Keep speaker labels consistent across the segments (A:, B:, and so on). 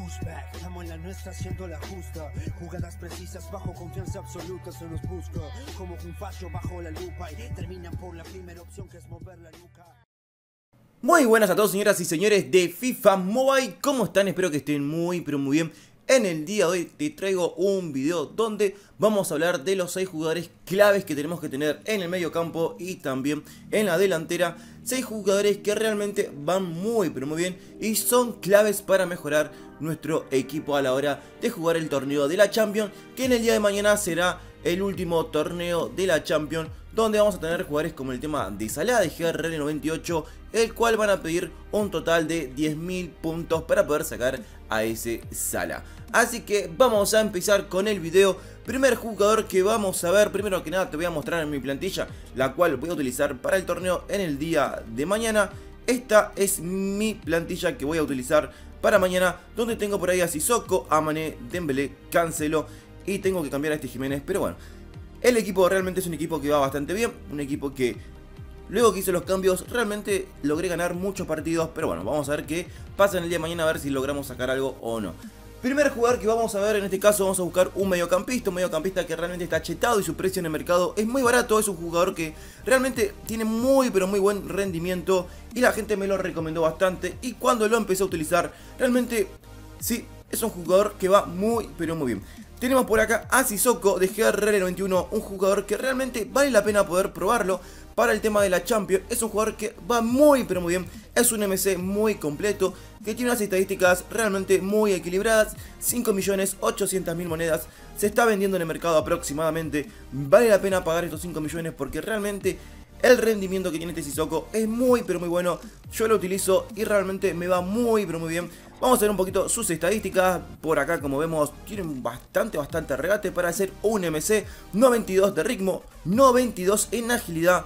A: pushback, estamos en la nuestra haciendo la justa. Jugadas precisas bajo confianza absoluta se nos busca. Como un fallo bajo la lupa y terminan por la primera opción que es mover la nuca.
B: Muy buenas a todos, señoras y señores de FIFA Mobile. ¿Cómo están? Espero que estén muy pero muy bien. En el día de hoy te traigo un video donde vamos a hablar de los 6 jugadores claves que tenemos que tener en el medio campo y también en la delantera. 6 jugadores que realmente van muy pero muy bien y son claves para mejorar nuestro equipo a la hora de jugar el torneo de la Champions, que en el día de mañana será el último torneo de la Champions, donde vamos a tener jugadores como el tema de Salah, de GRL98, el cual van a pedir un total de 10.000 puntos para poder sacar a ese Salah. Así que vamos a empezar con el video. Primer jugador que vamos a ver, primero que nada te voy a mostrar en mi plantilla, la cual voy a utilizar para el torneo en el día de mañana. Esta es mi plantilla que voy a utilizar para mañana, donde tengo por ahí a Sissoko, a Mané, Dembélé, Cancelo y tengo que cambiar a este Jiménez, pero bueno. El equipo realmente es un equipo que va bastante bien, un equipo que luego que hice los cambios realmente logré ganar muchos partidos, pero bueno, vamos a ver qué pasa en el día de mañana, a ver si logramos sacar algo o no. Primer jugador que vamos a ver, en este caso vamos a buscar un mediocampista que realmente está chetado y su precio en el mercado es muy barato. Es un jugador que realmente tiene muy pero muy buen rendimiento y la gente me lo recomendó bastante, y cuando lo empecé a utilizar realmente sí, es un jugador que va muy pero muy bien. Tenemos por acá a Sissoko de GRL91, un jugador que realmente vale la pena poder probarlo para el tema de la Champions. Es un jugador que va muy pero muy bien, es un MC muy completo, que tiene unas estadísticas realmente muy equilibradas. 5.800.000 monedas, se está vendiendo en el mercado aproximadamente. Vale la pena pagar estos 5 millones porque realmente el rendimiento que tiene este Sissoko es muy pero muy bueno. Yo lo utilizo y realmente me va muy pero muy bien. Vamos a ver un poquito sus estadísticas. Por acá, como vemos, tienen bastante regate para hacer un MC. 92 de ritmo, 92 en agilidad,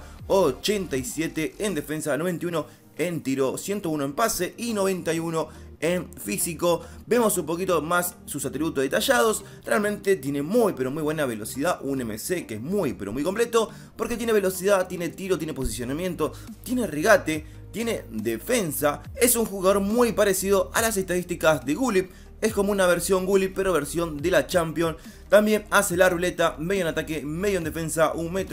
B: 87 en defensa, 91 en tiro, 101 en pase y 91 en físico. Vemos un poquito más sus atributos detallados. Realmente tiene muy pero muy buena velocidad, un MC que es muy pero muy completo, porque tiene velocidad, tiene tiro, tiene posicionamiento, tiene regate, tiene defensa. Es un jugador muy parecido a las estadísticas de Gullit. Es como una versión Gullit, pero versión de la Champions. También hace la ruleta, medio en ataque, medio en defensa,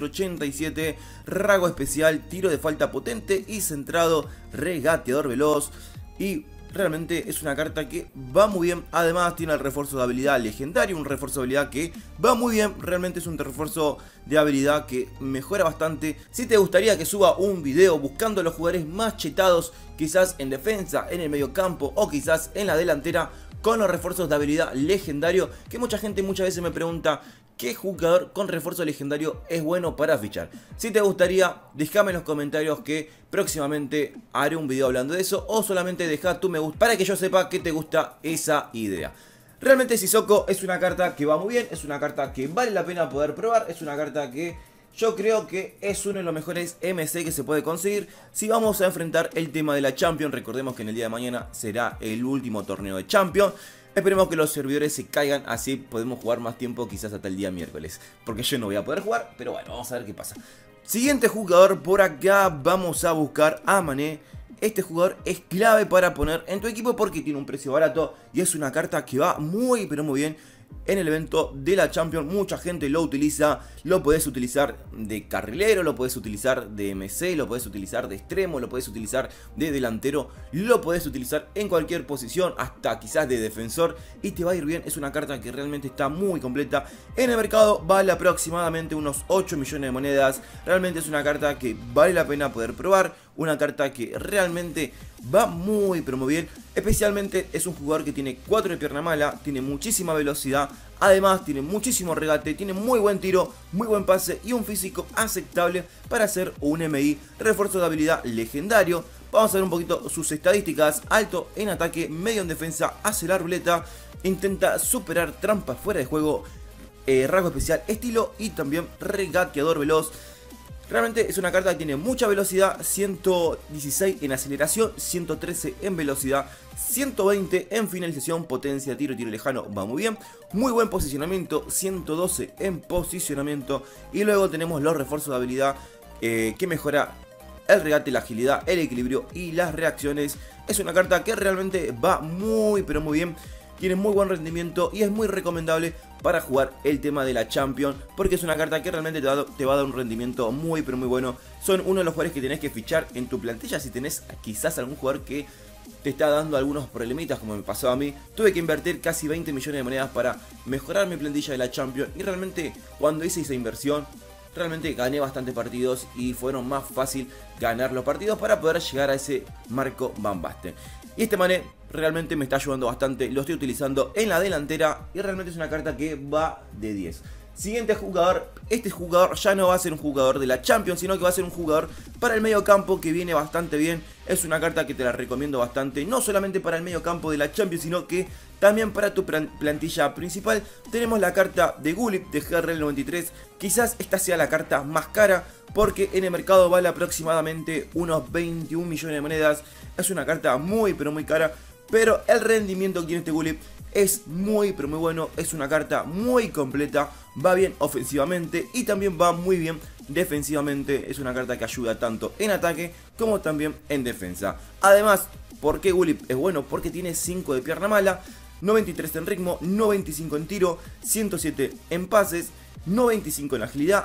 B: 1,87 m, rasgo especial, tiro de falta potente y centrado, regateador veloz. Y realmente es una carta que va muy bien. Además tiene el refuerzo de habilidad legendario, un refuerzo de habilidad que va muy bien. Realmente es un refuerzo de habilidad que mejora bastante. Si te gustaría que suba un video buscando a los jugadores más chetados, quizás en defensa, en el medio campo o quizás en la delantera, con los refuerzos de habilidad legendario, que mucha gente muchas veces me pregunta ¿qué jugador con refuerzo legendario es bueno para fichar? Si te gustaría, déjame en los comentarios que próximamente haré un video hablando de eso, o solamente deja tu me gusta para que yo sepa que te gusta esa idea. Realmente Sissoko es una carta que va muy bien, es una carta que vale la pena poder probar, es una carta que yo creo que es uno de los mejores MC que se puede conseguir si vamos a enfrentar el tema de la Champions. Recordemos que en el día de mañana será el último torneo de Champions. Esperemos que los servidores se caigan, así podemos jugar más tiempo, quizás hasta el día miércoles, porque yo no voy a poder jugar, pero bueno, vamos a ver qué pasa. Siguiente jugador por acá, vamos a buscar a Mané. Este jugador es clave para poner en tu equipo porque tiene un precio barato y es una carta que va muy pero muy bien en el evento de la Champions. Mucha gente lo utiliza, lo puedes utilizar de carrilero, lo puedes utilizar de MC, lo puedes utilizar de extremo, lo puedes utilizar de delantero, lo puedes utilizar en cualquier posición, hasta quizás de defensor, y te va a ir bien. Es una carta que realmente está muy completa. En el mercado vale aproximadamente unos 8 millones de monedas. Realmente es una carta que vale la pena poder probar, una carta que realmente va muy pero muy bien. Especialmente es un jugador que tiene 4 de pierna mala, tiene muchísima velocidad, además tiene muchísimo regate, tiene muy buen tiro, muy buen pase y un físico aceptable para hacer un MI. Refuerzo de habilidad legendario. Vamos a ver un poquito sus estadísticas. Alto en ataque, medio en defensa, hace la ruleta, intenta superar trampas fuera de juego, rasgo especial estilo y también regateador veloz. Realmente es una carta que tiene mucha velocidad, 116 en aceleración, 113 en velocidad, 120 en finalización, potencia, tiro lejano, va muy bien. Muy buen posicionamiento, 112 en posicionamiento. Y luego tenemos los refuerzos de habilidad que mejora el regate, la agilidad, el equilibrio y las reacciones. Es una carta que realmente va muy pero muy bien. tiene muy buen rendimiento y es muy recomendable para jugar el tema de la Champions, porque es una carta que realmente te va a dar un rendimiento muy pero muy bueno. Son uno de los jugadores que tenés que fichar en tu plantilla si tenés quizás algún jugador que te está dando algunos problemitas, como me pasó a mí. Tuve que invertir casi 20 millones de monedas para mejorar mi plantilla de la Champions, y realmente cuando hice esa inversión realmente gané bastantes partidos y fueron más fácil ganar los partidos para poder llegar a ese Marco Van Basten. Y este mané realmente me está ayudando bastante, lo estoy utilizando en la delantera y realmente es una carta que va de 10. Siguiente jugador, este jugador ya no va a ser un jugador de la Champions, sino que va a ser un jugador para el medio campo que viene bastante bien. Es una carta que te la recomiendo bastante, no solamente para el medio campo de la Champions, sino que también para tu plantilla principal. Tenemos la carta de Gullit de GRL 93, quizás esta sea la carta más cara, porque en el mercado vale aproximadamente unos 21 millones de monedas. Es una carta muy pero muy cara, pero el rendimiento que tiene este Gullit es muy pero muy bueno. Es una carta muy completa, va bien ofensivamente y también va muy bien defensivamente. Es una carta que ayuda tanto en ataque como también en defensa. Además, ¿por qué Gullit es bueno? Porque tiene 5 de pierna mala, 93 en ritmo, 95 en tiro, 107 en pases, 95 en agilidad,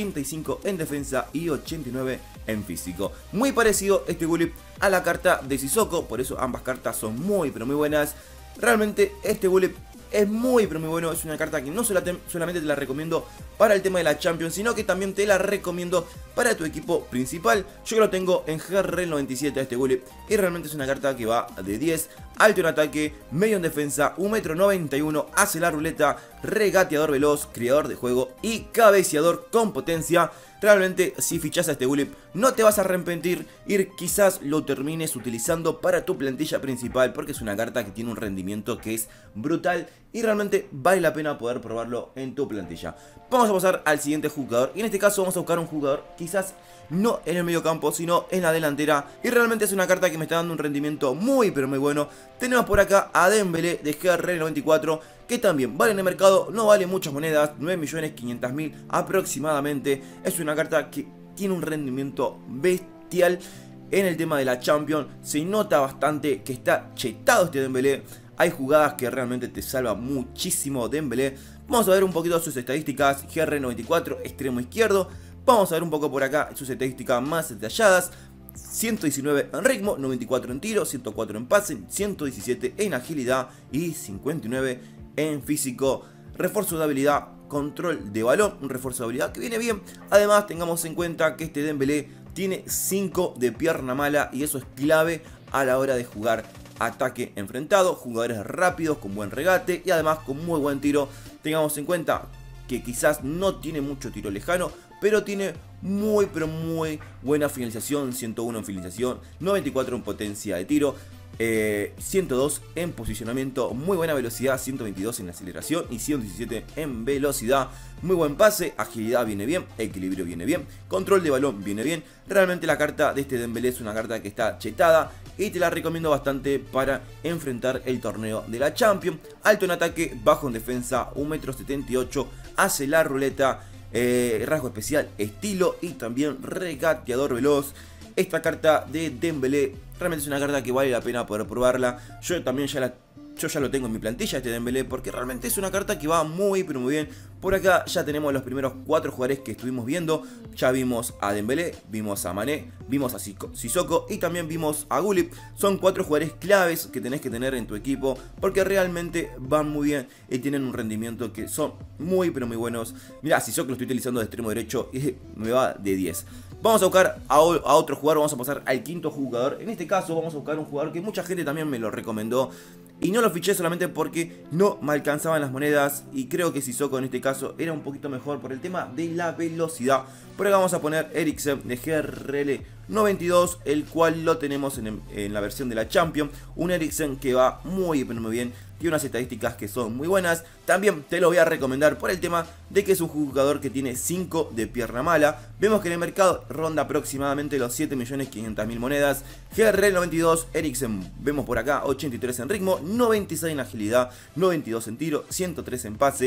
B: 85 en defensa y 89 en físico. Muy parecido este Gullit a la carta de Sissoko, por eso ambas cartas son muy pero muy buenas. Realmente este Gullit es muy pero muy bueno, es una carta que no solamente te la recomiendo para el tema de la Champions, sino que también te la recomiendo para tu equipo principal. Yo lo tengo en GRL 97 a este Gullit y realmente es una carta que va de 10, alto en ataque, medio en defensa, 1,91 m, hace la ruleta, regateador veloz, creador de juego y cabeceador con potencia. Realmente si fichas a este Gullit no te vas a arrepentir y quizás lo termines utilizando para tu plantilla principal, porque es una carta que tiene un rendimiento que es brutal y realmente vale la pena poder probarlo en tu plantilla. Vamos a pasar al siguiente jugador y en este caso vamos a buscar un jugador quizás no en el medio campo sino en la delantera, y realmente es una carta que me está dando un rendimiento muy pero muy bueno. Tenemos por acá a Dembélé de GRL 94, que también vale en el mercado, no vale muchas monedas, 9.500.000 aproximadamente. Es una carta que tiene un rendimiento bestial en el tema de la Champions. Se nota bastante que está chetado este Dembélé. Hay jugadas que realmente te salva muchísimo Dembélé. Vamos a ver un poquito sus estadísticas. GR 94, extremo izquierdo. Vamos a ver un poco por acá sus estadísticas más detalladas. 119 en ritmo, 94 en tiro, 104 en pase, 117 en agilidad y 59 en físico. Refuerzo de habilidad, control de balón, un refuerzo de habilidad que viene bien. Además tengamos en cuenta que este Dembélé tiene 5 de pierna mala y eso es clave a la hora de jugar ataque enfrentado. Jugadores rápidos, con buen regate y además con muy buen tiro. Tengamos en cuenta que quizás no tiene mucho tiro lejano, pero tiene muy pero muy buena finalización, 101 en finalización, 94 en potencia de tiro, 102 en posicionamiento, muy buena velocidad, 122 en aceleración y 117 en velocidad. Muy buen pase, agilidad viene bien, equilibrio viene bien, control de balón viene bien. Realmente la carta de este Dembélé es una carta que está chetada y te la recomiendo bastante para enfrentar el torneo de la Champions. Alto en ataque, bajo en defensa, 1,78 m, hace la ruleta, rasgo especial, estilo y también regateador veloz. Esta carta de Dembélé realmente es una carta que vale la pena poder probarla. Yo ya lo tengo en mi plantilla, este Dembélé, porque realmente es una carta que va muy pero muy bien. Por acá ya tenemos los primeros 4 jugadores que estuvimos viendo. Ya vimos a Dembélé, vimos a Mané, vimos a Sissoko y también vimos a Gullit. Son 4 jugadores claves que tenés que tener en tu equipo, porque realmente van muy bien y tienen un rendimiento que son muy pero muy buenos. Mirá, Sissoko lo estoy utilizando de extremo derecho y me va de 10. Vamos a buscar a otro jugador, vamos a pasar al quinto jugador. En este caso vamos a buscar un jugador que mucha gente también me lo recomendó y no lo fiché solamente porque no me alcanzaban las monedas, y creo que Sissoko en este caso era un poquito mejor por el tema de la velocidad. Por acá vamos a poner Eriksen de GRL 92, el cual lo tenemos en la versión de la Champions. Un Eriksen que va muy bien, tiene unas estadísticas que son muy buenas. También te lo voy a recomendar por el tema de que es un jugador que tiene 5 de pierna mala. Vemos que en el mercado ronda aproximadamente los 7.500.000 monedas. GRL 92, Eriksen, vemos por acá 83 en ritmo, 96 en agilidad, 92 en tiro, 103 en pase.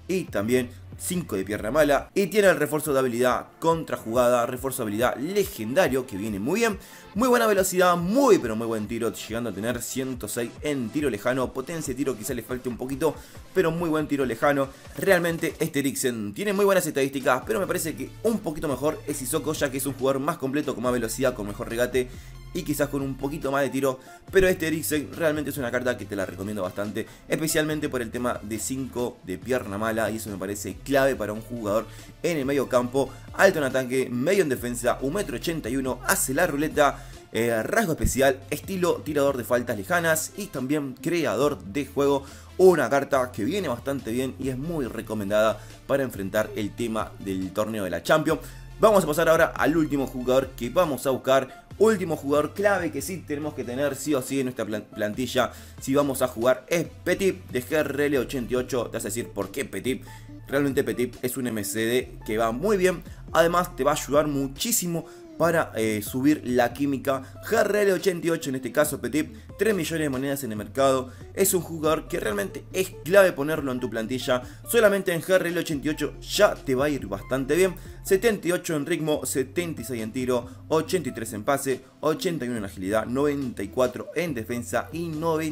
B: y también 5 de pierna mala, y tiene el refuerzo de habilidad contrajugada, refuerzo de habilidad legendario que viene muy bien, muy buena velocidad, muy pero muy buen tiro, llegando a tener 106 en tiro lejano, potencia de tiro quizá le falte un poquito, pero muy buen tiro lejano. Realmente este Eriksen tiene muy buenas estadísticas, pero me parece que un poquito mejor es Sissoko, ya que es un jugador más completo, con más velocidad, con mejor regate y quizás con un poquito más de tiro, pero este Eriksen realmente es una carta que te la recomiendo bastante, especialmente por el tema de 5 de pierna mala, y eso me parece clave para un jugador en el medio campo, alto en ataque, medio en defensa, 1,81 m, hace la ruleta, rasgo especial, estilo tirador de faltas lejanas y también creador de juego, una carta que viene bastante bien y es muy recomendada para enfrentar el tema del torneo de la Champions. Vamos a pasar ahora al último jugador que vamos a buscar. Último jugador clave que sí tenemos que tener sí o sí en nuestra plantilla si vamos a jugar es Petit de GRL88. Te vas a decir, ¿por qué Petit? Realmente Petit es un MCD que va muy bien. Además te va a ayudar muchísimo para subir la química. GRL88, en este caso Petit, 3 millones de monedas en el mercado. Es un jugador que realmente es clave ponerlo en tu plantilla. Solamente en GRL88 ya te va a ir bastante bien. 78 en ritmo, 76 en tiro, 83 en pase, 81 en agilidad, 94 en defensa y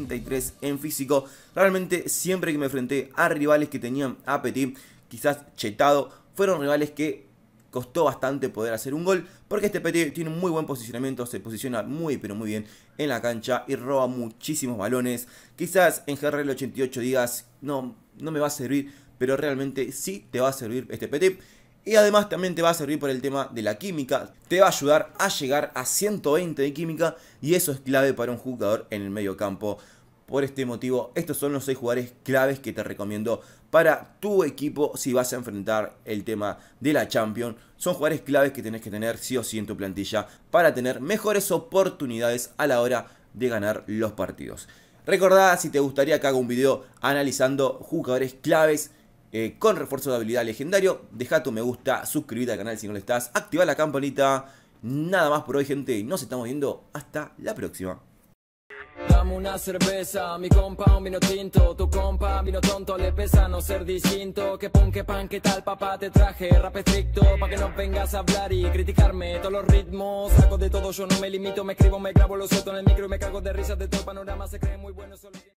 B: 93 en físico. Realmente siempre que me enfrenté a rivales que tenían a Petit, quizás chetado, fueron rivales que costó bastante poder hacer un gol, porque este Petit tiene un muy buen posicionamiento, se posiciona muy pero muy bien en la cancha y roba muchísimos balones. Quizás en GRL88 digas, no me va a servir, pero realmente sí te va a servir este Petit. Y además también te va a servir por el tema de la química, te va a ayudar a llegar a 120 de química y eso es clave para un jugador en el medio campo. Por este motivo, estos son los 6 jugadores claves que te recomiendo para tu equipo si vas a enfrentar el tema de la Champions. Son jugadores claves que tenés que tener sí o sí en tu plantilla para tener mejores oportunidades a la hora de ganar los partidos. Recordá, si te gustaría que haga un video analizando jugadores claves con refuerzo de habilidad legendario, deja tu me gusta, suscríbete al canal si no lo estás, activa la campanita. Nada más por hoy, gente, nos estamos viendo hasta la próxima.
C: Dame una cerveza, mi compa un vino tinto. Tu compa vino tonto, le pesa no ser distinto. Que pon, que pan, que tal papá, te traje rap estricto pa' que no vengas a hablar y criticarme todos los ritmos. Saco de todo, yo no me limito. Me escribo, me grabo, lo suelto en el micro y me cago de risas de todo el panorama. Se cree muy bueno, solo